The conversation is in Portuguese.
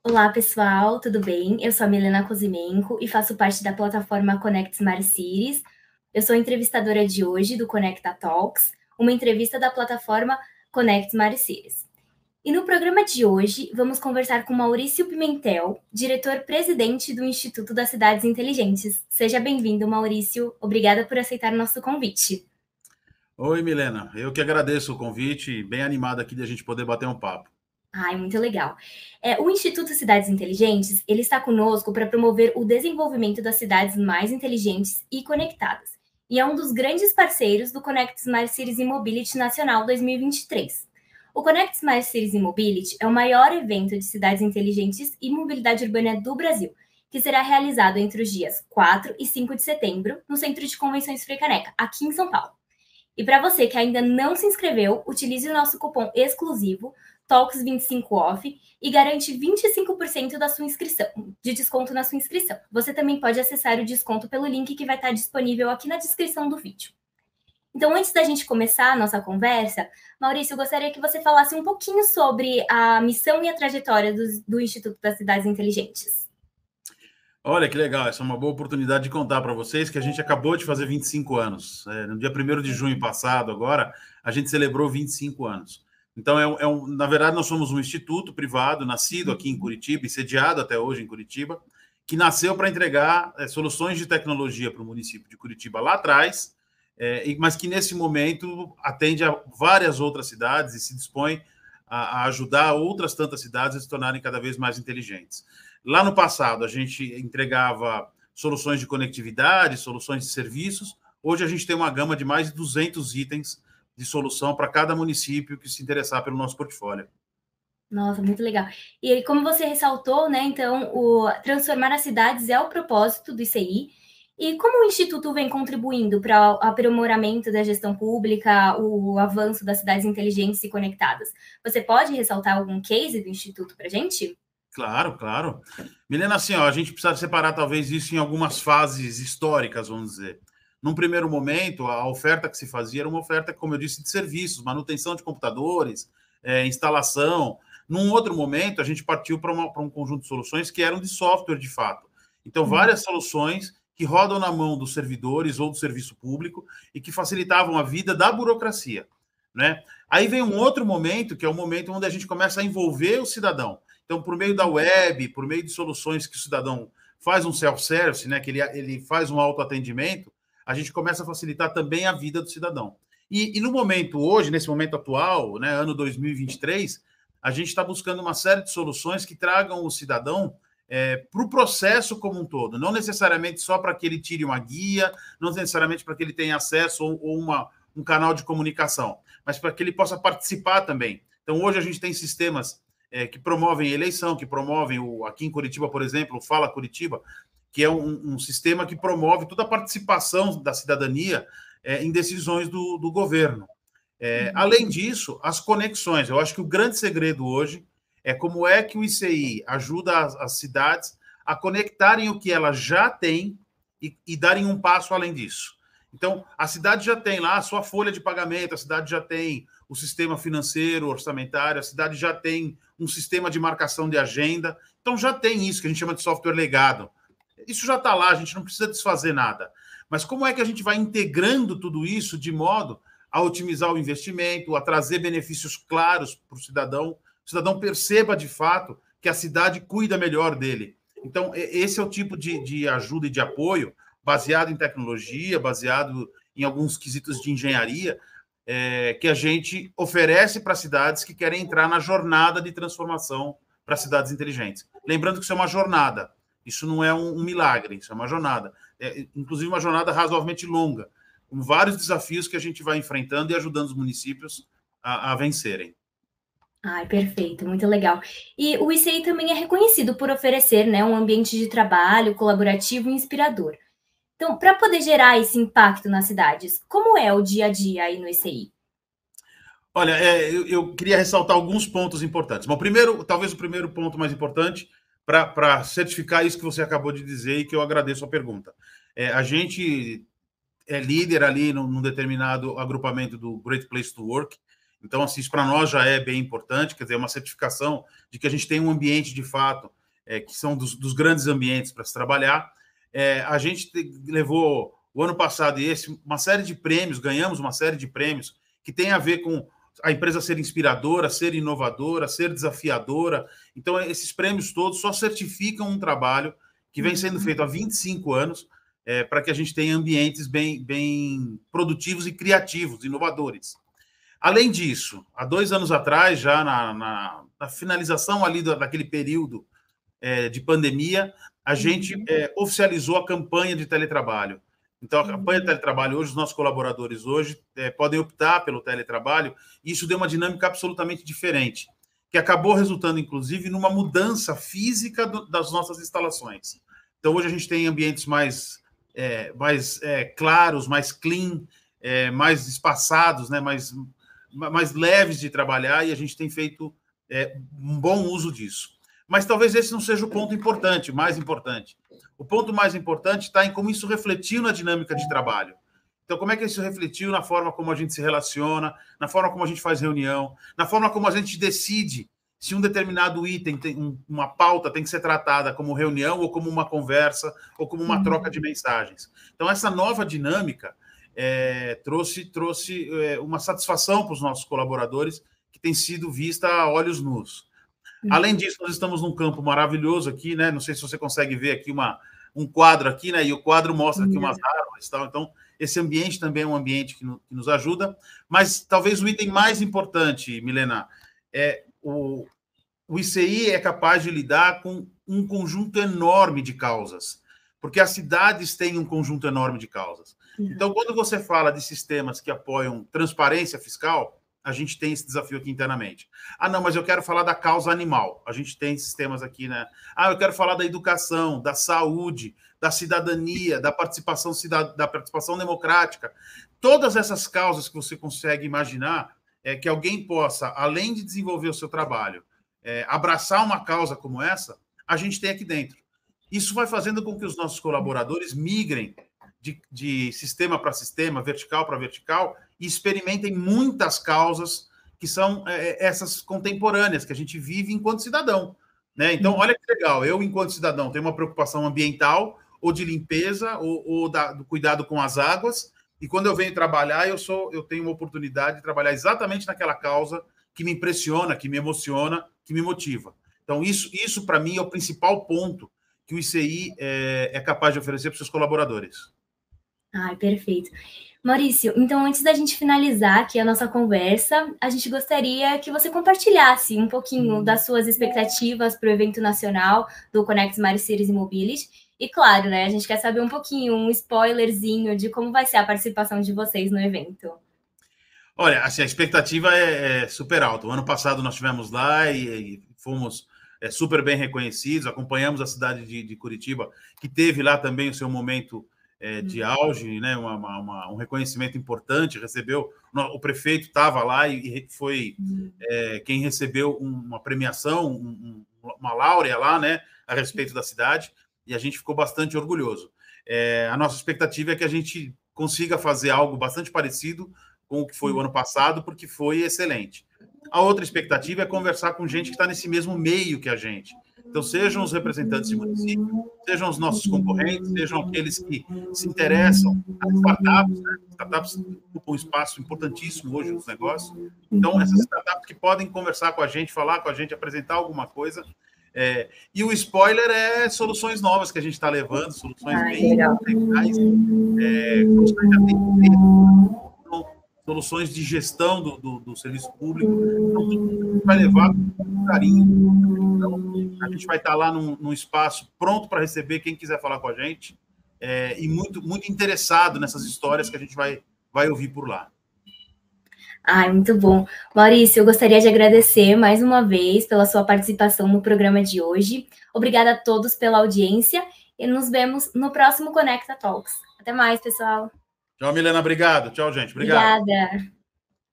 Olá, pessoal, tudo bem? Eu sou a Milena Cosimenko e faço parte da plataforma Connect Smart Cities. Eu sou a entrevistadora de hoje do Conecta Talks, uma entrevista da plataforma Connect Smart Cities. E no programa de hoje, vamos conversar com Maurício Pimentel, diretor-presidente do Instituto das Cidades Inteligentes. Seja bem-vindo, Maurício. Obrigada por aceitar o nosso convite. Oi, Milena. Eu que agradeço o convite, bem animado aqui de a gente poder bater um papo. Ai, muito legal. O Instituto Cidades Inteligentes, ele está conosco para promover o desenvolvimento das cidades mais inteligentes e conectadas. E é um dos grandes parceiros do Connect Smart Cities e Mobility Nacional 2023. O Connect Smart Cities e Mobility é o maior evento de cidades inteligentes e mobilidade urbana do Brasil, que será realizado entre os dias 4 e 5 de setembro, no Centro de Convenções Frei Caneca, aqui em São Paulo. E para você que ainda não se inscreveu, utilize o nosso cupom exclusivo Talks25OFF e garante 25% da sua inscrição, de desconto na sua inscrição. Você também pode acessar o desconto pelo link que vai estar disponível aqui na descrição do vídeo. Então, antes da gente começar a nossa conversa, Maurício, eu gostaria que você falasse um pouquinho sobre a missão e a trajetória do Instituto das Cidades Inteligentes. Olha que legal, essa é uma boa oportunidade de contar para vocês que a gente acabou de fazer 25 anos. No dia 1º de junho passado, agora, a gente celebrou 25 anos. Então, na verdade, nós somos um instituto privado, nascido aqui em Curitiba e sediado até hoje em Curitiba, que nasceu para entregar soluções de tecnologia para o município de Curitiba lá atrás, mas que nesse momento atende a várias outras cidades e se dispõe a ajudar outras tantas cidades a se tornarem cada vez mais inteligentes. Lá no passado, a gente entregava soluções de conectividade, soluções de serviços. Hoje, a gente tem uma gama de mais de 200 itens de solução para cada município que se interessar pelo nosso portfólio. Nossa, muito legal. E aí, como você ressaltou, né, então, transformar as cidades é o propósito do ICI. E como o Instituto vem contribuindo para o aprimoramento da gestão pública, o avanço das cidades inteligentes e conectadas? Você pode ressaltar algum case do Instituto para a gente? Claro, claro. Milena, assim, ó, a gente precisa separar talvez isso em algumas fases históricas, vamos dizer. Num primeiro momento, a oferta que se fazia era uma oferta, como eu disse, de serviços, manutenção de computadores, instalação. Num outro momento, a gente partiu para um conjunto de soluções que eram de software, de fato. Então, várias soluções que rodam na mão dos servidores ou do serviço público e que facilitavam a vida da burocracia, né? Aí vem um outro momento, que é o momento onde a gente começa a envolver o cidadão. Então, por meio da web, por meio de soluções que o cidadão faz um self-service, né, que ele faz um autoatendimento, a gente começa a facilitar também a vida do cidadão. E no momento hoje, nesse momento atual, né, ano 2023, a gente está buscando uma série de soluções que tragam o cidadão para o processo como um todo, não necessariamente só para que ele tire uma guia, não necessariamente para que ele tenha acesso ou um canal de comunicação, mas para que ele possa participar também. Então, hoje a gente tem sistemas que promovem eleição, que promovem, aqui em Curitiba, por exemplo, o Fala Curitiba, que é um sistema que promove toda a participação da cidadania em decisões do governo. Além disso, as conexões. Eu acho que o grande segredo hoje é como é que o ICI ajuda as cidades a conectarem o que elas já têm e darem um passo além disso. Então, a cidade já tem lá a sua folha de pagamento, a cidade já tem o sistema financeiro, orçamentário, a cidade já tem um sistema de marcação de agenda. Então, já tem isso que a gente chama de software legado. Isso já está lá, a gente não precisa desfazer nada. Mas como é que a gente vai integrando tudo isso de modo a otimizar o investimento, a trazer benefícios claros para o cidadão perceba de fato que a cidade cuida melhor dele. Então, esse é o tipo de ajuda e de apoio baseado em tecnologia, baseado em alguns quesitos de engenharia, que a gente oferece para cidades que querem entrar na jornada de transformação para cidades inteligentes. Lembrando que isso é uma jornada, isso não é um milagre, isso é uma jornada. Inclusive uma jornada razoavelmente longa, com vários desafios que a gente vai enfrentando e ajudando os municípios a vencerem. Ai, perfeito, muito legal. E o ICI também é reconhecido por oferecer, né, um ambiente de trabalho colaborativo e inspirador. Então, para poder gerar esse impacto nas cidades, como é o dia a dia aí no ICI? Olha, eu queria ressaltar alguns pontos importantes. Mas primeiro, talvez o primeiro ponto mais importante, para certificar isso que você acabou de dizer e que eu agradeço a pergunta. A gente é líder ali num determinado agrupamento do Great Place to Work. Então, assim, isso para nós já é bem importante, quer dizer, é uma certificação de que a gente tem um ambiente, de fato, que são dos grandes ambientes para se trabalhar. A gente levou, o ano passado e esse, uma série de prêmios, ganhamos uma série de prêmios que tem a ver com a empresa ser inspiradora, ser inovadora, ser desafiadora. Então, esses prêmios todos só certificam um trabalho que vem sendo feito há 25 anos, para que a gente tenha ambientes bem produtivos e criativos, inovadores. Além disso, há 2 anos atrás, já na finalização ali daquele período de pandemia, a gente oficializou a campanha de teletrabalho. Então, a campanha de teletrabalho hoje, os nossos colaboradores hoje podem optar pelo teletrabalho, e isso deu uma dinâmica absolutamente diferente, que acabou resultando, inclusive, numa mudança física das nossas instalações. Então, hoje a gente tem ambientes mais claros, mais clean, mais espaçados, né, mais leves de trabalhar, e a gente tem feito um bom uso disso. Mas talvez esse não seja o ponto importante, mais importante. O ponto mais importante está em como isso refletiu na dinâmica de trabalho. Então, como é que isso refletiu na forma como a gente se relaciona, na forma como a gente faz reunião, na forma como a gente decide se um determinado item, uma pauta tem que ser tratada como reunião ou como uma conversa ou como uma troca de mensagens. Então, essa nova dinâmica trouxe uma satisfação para os nossos colaboradores que tem sido vista a olhos nus. Além disso, nós estamos num campo maravilhoso aqui, né? Não sei se você consegue ver aqui um quadro aqui, né? E o quadro mostra aqui umas árvores e tal. Então, esse ambiente também é um ambiente que nos ajuda. Mas talvez o item mais importante, Milena, o ICI é capaz de lidar com um conjunto enorme de causas, porque as cidades têm um conjunto enorme de causas. Então, quando você fala de sistemas que apoiam transparência fiscal, a gente tem esse desafio aqui internamente. Não, mas eu quero falar da causa animal. A gente tem sistemas aqui, né? Eu quero falar da educação, da saúde, da cidadania, da participação democrática. Todas essas causas que você consegue imaginar que alguém possa, além de desenvolver o seu trabalho, abraçar uma causa como essa, a gente tem aqui dentro. Isso vai fazendo com que os nossos colaboradores migrem de sistema para sistema, vertical para vertical, e experimentem muitas causas que são essas contemporâneas, que a gente vive enquanto cidadão. Né? Então, olha que legal, eu, enquanto cidadão, tenho uma preocupação ambiental, ou de limpeza, ou do cuidado com as águas, e quando eu venho trabalhar, eu tenho uma oportunidade de trabalhar exatamente naquela causa que me impressiona, que me emociona, que me motiva. Então, isso para mim, é o principal ponto que o ICI é capaz de oferecer para os seus colaboradores. Perfeito. Maurício, então antes da gente finalizar aqui a nossa conversa, a gente gostaria que você compartilhasse um pouquinho das suas expectativas para o evento nacional do Connect Smart Cities e Mobility. E claro, né, a gente quer saber um pouquinho, um spoilerzinho de como vai ser a participação de vocês no evento. Olha, assim, a expectativa é super alta. O ano passado nós estivemos lá e fomos super bem reconhecidos, acompanhamos a cidade de Curitiba, que teve lá também o seu momento de auge, né? Um reconhecimento importante, recebeu, o prefeito estava lá e foi quem recebeu uma premiação, uma láurea lá, né, a respeito da cidade, e a gente ficou bastante orgulhoso. A nossa expectativa é que a gente consiga fazer algo bastante parecido com o que foi o ano passado, porque foi excelente. A outra expectativa é conversar com gente que está nesse mesmo meio que a gente. Então, sejam os representantes de município, sejam os nossos concorrentes, sejam aqueles que se interessam, as startups, né? Startups ocupam um espaço importantíssimo hoje nos negócios. Então, essas startups que podem conversar com a gente, falar com a gente, apresentar alguma coisa. E o spoiler é soluções novas que a gente está levando, soluções bem legais, soluções de gestão do serviço público. Então, tudo a gente vai levar com carinho. Então, a gente vai estar lá num espaço pronto para receber quem quiser falar com a gente e muito, muito interessado nessas histórias que a gente vai ouvir por lá. Muito bom. Maurício, eu gostaria de agradecer mais uma vez pela sua participação no programa de hoje. Obrigada a todos pela audiência e nos vemos no próximo Conecta Talks. Até mais, pessoal. Tchau, Milena. Obrigado. Tchau, gente. Obrigado. Obrigada.